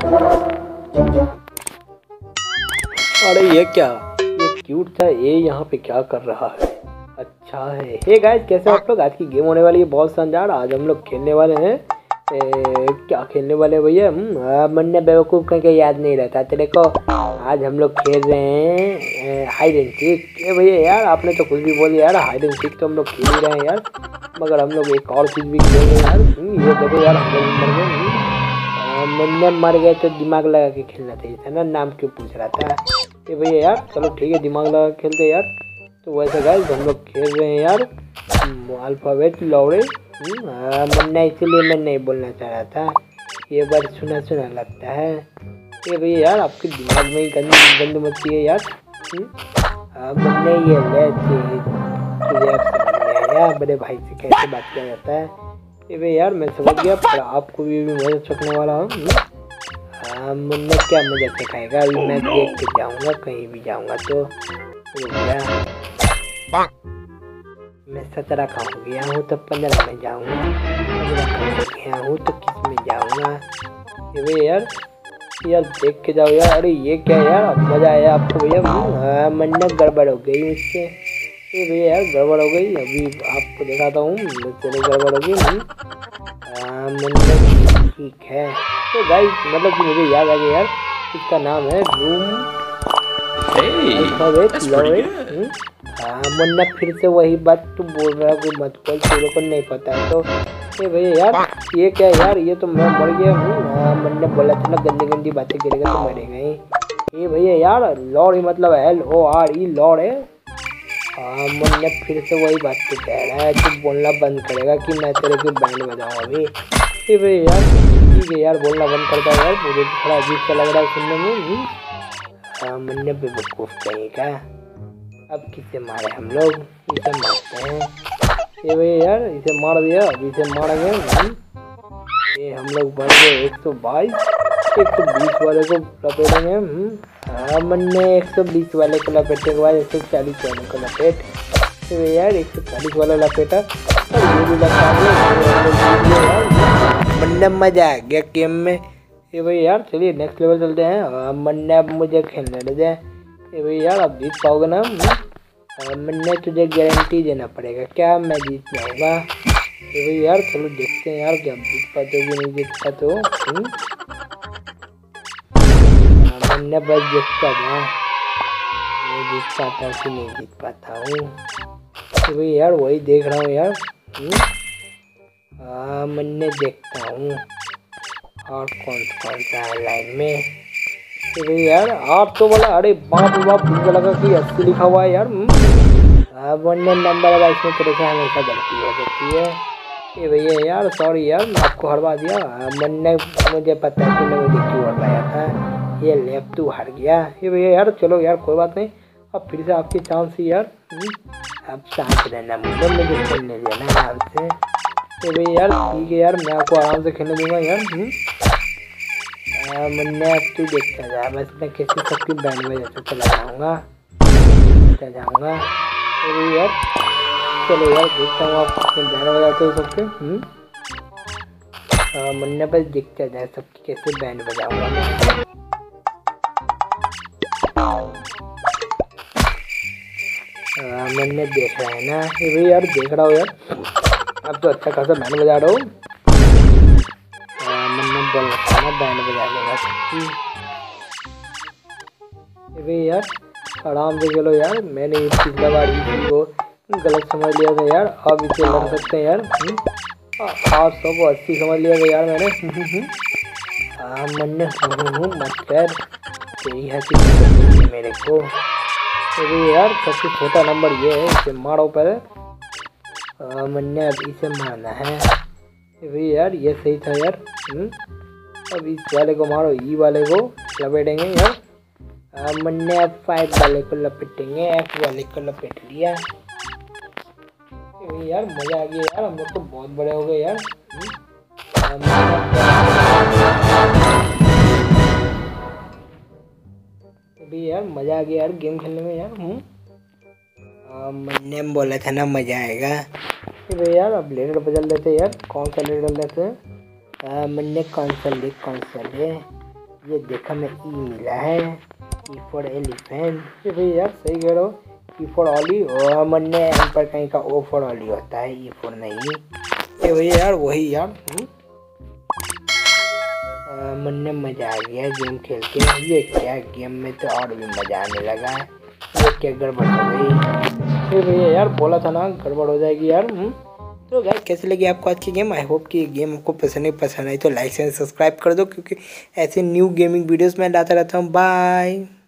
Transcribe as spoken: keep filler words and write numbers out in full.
अरे ये क्या, ये क्यूट था, ये यहाँ पे क्या कर रहा है? अच्छा है। हे गाइस, कैसे हो आप लोग? आज की गेम होने वाली है बहुत शानदार। आज हम लोग खेलने वाले हैं ए, क्या खेलने वाले भैया? मन ने बेवकूफ़ करके याद नहीं रहता तेरे को। आज हम लोग खेल रहे हैं हाइड एंड सीक। ये भैया यार, आपने तो कुछ भी बोल दिया यार। हाइड एंड सीक तो हम लोग खेल ही रहे हैं यार, मगर हम लोग एक और चीज़ भी खेल रहे हैं यार। ये देखो यार, हम लोग मर गए। मुन्ने मर गए तो दिमाग लगा के खेलना चाहिए था ना, नाम क्यों पूछ रहा था? ये भैया यार, चलो ठीक है, दिमाग लगा के खेलते यार। तो वैसे गाइस हम लोग खेल रहे हैं यार अल्फ़ाबेट लौड़े। मुन्ना इसलिए मैं नहीं बोलना चाह रहा था, ये बार सुना सुना लगता है। ये भैया यार, आपके दिमाग में ही गंद गंद मचती है यार। मुन्ने ये ले तुझे अब समझ में आया बड़े भाई से कैसे बात किया जाता है। ये भैया यार, मैं समझ गया, पर आपको भी, भी मजा चखने वाला हूँ। मुन्ने क्या मजा चखाएगा अभी मैं देख के जाऊँगा, कहीं भी जाऊँगा तो। मैं सत्रह का हो गया हूँ तो पंद्रह में जाऊँगा, पंद्रह का हो गया हूँ तो किस में जाऊँगा? ये भैया यार, यार देख के जाओ यार। अरे ये क्या यार, मज़ा आया आपको भैया? मन्नत गड़बड़ हो गई मुझसे। ये भैया यार, गड़बड़ हो गई, अभी आपको दिखाता हूँ। चलो गड़बड़ हो गई मन्नत, ठीक है। तो गाइस मतलब कि मुझे याद आ गया यार, इसका नाम है रूम अल्फ़ाबेट लौड़े। मुन्ना फिर से वही बात तू बोल रहा है कि मत बोल, तेरे को नहीं पता है तो। ये भैया यार, ये क्या यार, ये तो मैं मर गया हूँ। मुन्ना बोला था ना गंदी गंदी बातें करेगा तो मरेगा ही। ये भैया यार, लॉर्ड ही मतलब L O R E lord है। मुन्ना फिर से वही बात तो कह रहा है, तू बोलना बंद करेगा कि मैं तेरे को बैंड बजाऊँ अभी? ये भैया यार, ठीक है यार, बोलना बंद करता है यार, मुझे थोड़ा अजीब सा लग रहा है सुनने में। मुन्ना बेवकूफ़ कहेगा। अब किसे मारे हम लोग? इसे मारते हैं। ये भैया यार, इसे मार दिया, अब इसे मारेंगे। ये हम लोग बन गए एक सौ बाईस, एक सौ बीस वाले को लपेटेंगे। हाँ मन्ने, एक सौ बीस वाले को लपेटने के बाद एक सौ चालीस वाले को लपेट। तो यार एक सौ चालीस वाला लपेटा और ये भी लपेटा दिया। मन्ने मजा आ गया गेम में। ये भाई यार, चलिए नेक्स्ट लेवल चलते हैं। मन्ने अब मुझे खेलने दे दे। ये भाई यार, अब जीत पाओगे ना? मन्ने तुझे गारंटी देना पड़ेगा क्या मैं जीत जाऊँगा? ये भाई यार, चलो देखते हैं यार कि अब जीत पाते हो कि नहीं जीत पाते हो। मन्ने बस देखता था, नहीं जीत पाता कि नहीं जीत पाता हूँ। ये भाई यार, वही देख रहा हूँ यार। हाँ मन्ने देखता हूँ और कौन कौन सा है लाइन में। तो यार आप तो बोला, अरे बाप रे बाप, मुझे लगा कि अस्सी लिखा हुआ है यार। वनने नंबर है, इसमें तेरे से हमेशा गलती हो सकती है। ये भैया यार, सॉरी यार, मैं आपको हरवा दिया। मन्ने मुझे पता है कि मैं मुझे क्यों हरवाया था। ये लेप तू हार गया। ये भैया यार, चलो यार कोई बात नहीं, अब फिर से आपकी चांस ही यार। अब शांत रहना, मुझे मुझे खेलने देना आराम से। तो भाई यार ठीक है यार, मैं आपको आराम से खेलने दूंगा यार। मुन्ने अब तू देखता जा, बस मैं किसी सबकी बैंड में जैसे चला जाऊँगा चला जाऊँगा। तो यार चलो यार, देखता हूँ आप अपने बैंड बजाते हो सबके। मुन्ने बस देखता जाए सबकी कैसे बैंड बजाऊँगा मैं। मुन्ने देख रहा है ना? ये भाई यार देख रहा हो यार, अब तो अच्छा खासा बैंड बजा रहा हूँ। मन्ने बोल रहा ना बैंड बजा लेगा सबकी। ये भाई यार, आराम से चलो यार, मैंने पिछला बार इसी को गलत समझ लिया था यार। अब इसे लड़ सकते हैं यार। आठ सौ को अस्सी समझ लिया था यार मैंने। हाँ मन्ने, मत कर, तेरी हंसी मेरे को। तो यार सबसे छोटा नंबर ये है, इसे मारो पहले। मन्ने अब इसे मारना है। भाई यार ये सही था यार। अब इस वाले को मारो, ई वाले को लपेटेंगे यार। मन्ने अब फाइव वाले को लपेटेंगे, एफ वाले को लपेट लिया। भाई यार मजा आ गया यार, हम लोग तो बहुत बड़े हो गए यार। अभी यार मजा आ गया यार गेम खेलने में यार। हूँ मन्ने बोला था ना मजा आएगा। तो यार अब लेडर बदल देते यार, कौन सा लेडर लेते हैं? मन्ने कौन सा ले कौन सा ले ये देखा मैं ई मिला है, ई फॉर एलिफेंट। ये भैया यार सही कह रहे हो, ई फॉर ऑली और मन्ने एम पर कहीं का ओ फॉर ऑली होता है, ई फॉर नहीं। ये भैया यार वही यार मन्ने मजा आ गया गेम खेल के। ये क्या गेम में तो और भी मजा आने लगा है। ये क्या गड़बड़ हो गई। ये भैया यार बोला था ना गड़बड़ हो जाएगी यार। तो गाइस कैसे लगी आपको आज की गेम? आई होप कि गेम आपको पसंद नहीं पसंद आई तो लाइक एंड सब्सक्राइब कर दो, क्योंकि ऐसे न्यू गेमिंग वीडियोस मैं लाता रहता हूँ। बाय।